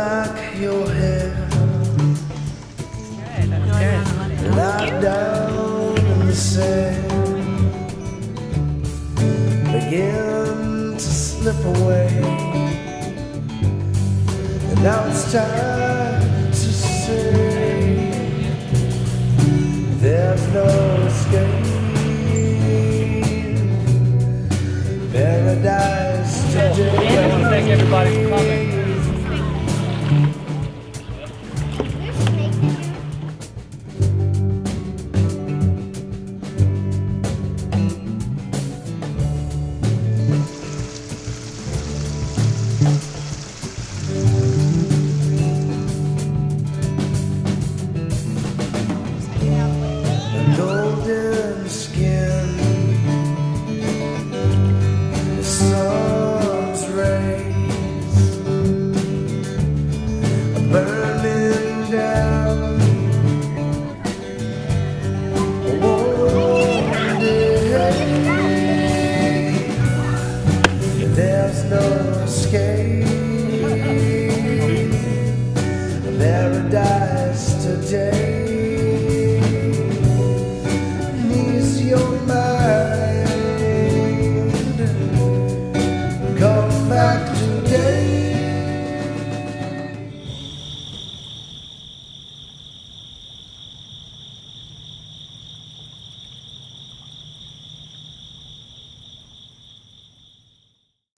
like your hair lie down in the sand, begin to slip away, and now it's time to say there's no escape. Paradise today. I want to thank everybody for coming.